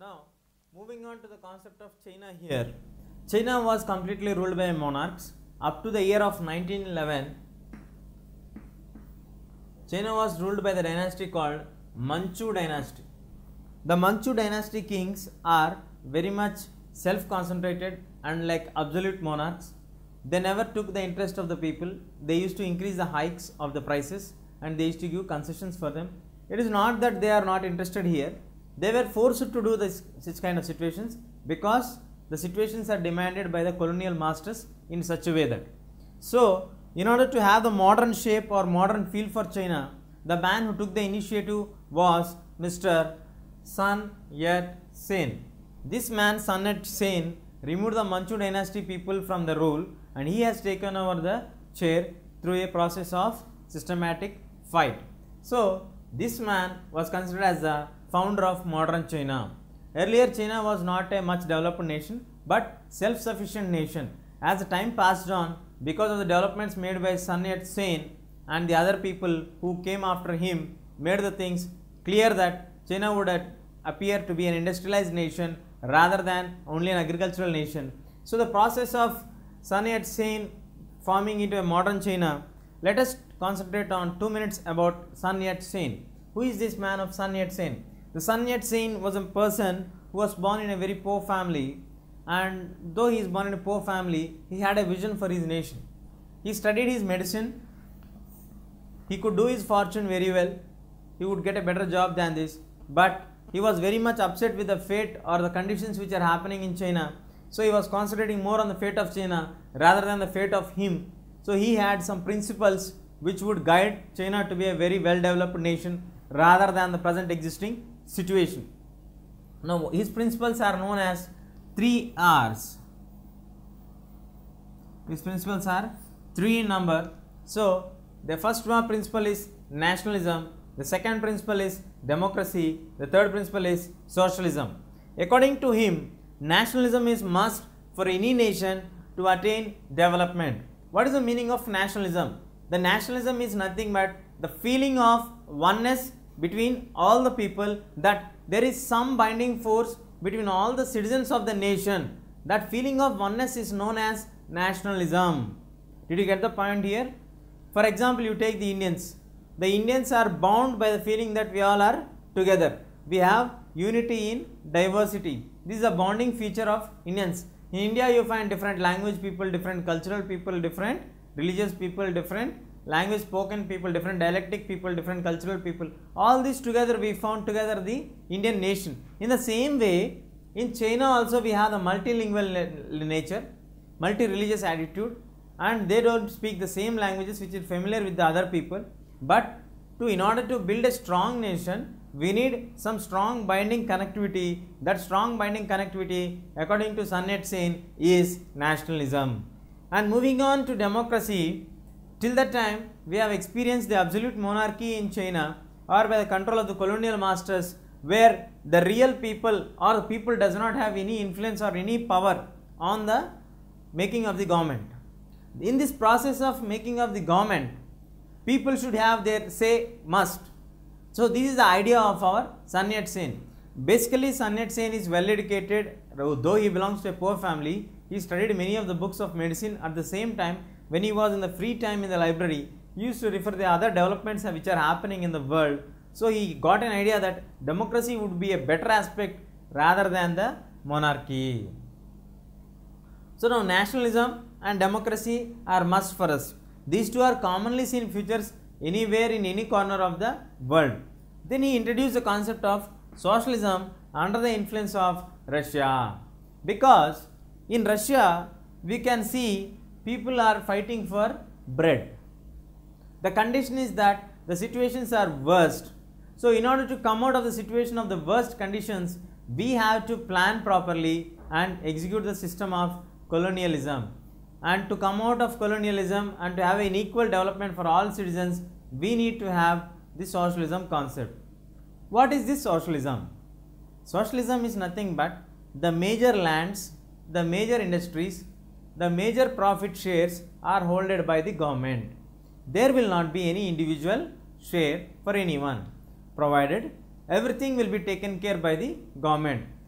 Now, moving on to the concept of China here. China was completely ruled by monarchs. Up to the year of 1911, China was ruled by the dynasty called Manchu dynasty. The Manchu dynasty kings are very much self-concentrated and like absolute monarchs. They never took the interest of the people. They used to increase the hikes of the prices and they used to give concessions for them. It is not that they are not interested here. They were forced to do such kind of situations because the situations are demanded by the colonial masters in such a way that. So, in order to have the modern shape or modern feel for China, the man who took the initiative was Mr. Sun Yat-sen. This man, Sun Yat-sen, removed the Manchu dynasty people from the rule and he has taken over the chair through a process of systematic fight. So, this man was considered as the founder of modern China. Earlier, China was not a much developed nation but self-sufficient nation. As the time passed on, because of the developments made by Sun Yat-sen and the other people who came after him made the things clear that China would appear to be an industrialized nation rather than only an agricultural nation. So, the process of Sun Yat-sen forming into a modern China, let us concentrate on 2 minutes about Sun Yat-sen. Who is this man of Sun Yat-sen? The Sun Yat-sen was a person who was born in a very poor family, and though he is born in a poor family, he had a vision for his nation. He studied his medicine, he could do his fortune very well, he would get a better job than this, but he was very much upset with the fate or the conditions which are happening in China. So, he was concentrating more on the fate of China rather than the fate of him. So, he had some principles which would guide China to be a very well developed nation rather than the present existing situation. Now, his principles are known as 3 R's. His principles are 3 in number. So, the first one principle is nationalism, the second principle is democracy, the third principle is socialism. According to him, nationalism is must for any nation to attain development. What is the meaning of nationalism? The nationalism is nothing but the feeling of oneness between all the people, that there is some binding force between all the citizens of the nation. That feeling of oneness is known as nationalism. Did you get the point here? For example, you take the Indians. The Indians are bound by the feeling that we all are together. We have unity in diversity. This is a bonding feature of Indians. In India, you find different language people, different cultural people, different religious people, different language spoken people, different dialectic people, different cultural people. All this together we found together the Indian nation. In the same way, in China also we have the multilingual nature, multi-religious attitude, and they don't speak the same languages which is familiar with the other people. But in order to build a strong nation, we need some strong binding connectivity. That strong binding connectivity, according to Sun Yat-sen, is nationalism. And moving on to democracy, till that time we have experienced the absolute monarchy in China or by the control of the colonial masters, where the real people or the people does not have any influence or any power on the making of the government. In this process of making of the government, people should have their say must. So, this is the idea of our Sun Yat-sen. Basically, Sun Yat-sen is well educated, though he belongs to a poor family. He studied many of the books of medicine. At the same time, when he was in the free time in the library, he used to refer the other developments which are happening in the world. So, he got an idea that democracy would be a better aspect rather than the monarchy. So, now nationalism and democracy are must for us. These two are commonly seen features anywhere in any corner of the world. Then he introduced the concept of socialism under the influence of Russia, because in Russia we can see people are fighting for bread. The condition is that the situations are worst. So, in order to come out of the situation of the worst conditions, we have to plan properly and execute the system of colonialism. And to come out of colonialism and to have an equal development for all citizens, we need to have the socialism concept. What is this socialism? Socialism is nothing but the major lands, the major industries, the major profit shares are held by the government. There will not be any individual share for anyone, provided everything will be taken care by the government.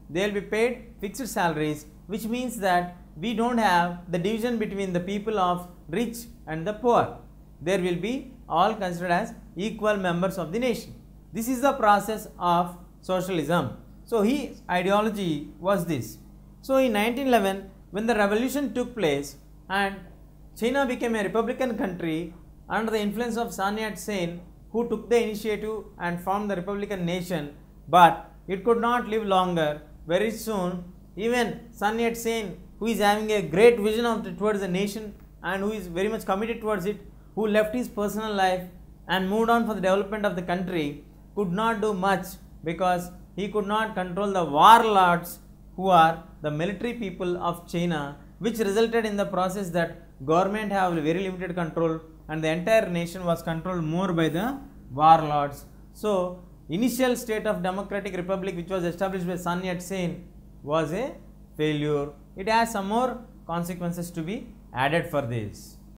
they will be paid fixed salaries, which means that we don't have the division between the people of rich and the poor. There will be all considered as equal members of the nation. This is the process of socialism. So his ideology was this. So in 1911, when the revolution took place and China became a republican country under the influence of Sun Yat-sen, who took the initiative and formed the republican nation, but it could not live longer. Very soon, even Sun Yat-sen, who is having a great vision towards the nation and who is very much committed towards it, who left his personal life and moved on for the development of the country, could not do much because he could not control the warlords who are the military people of China, which resulted in the process that government have very limited control and the entire nation was controlled more by the warlords. So initial state of democratic republic which was established by Sun Yat-sen was a failure. It has some more consequences to be added for this.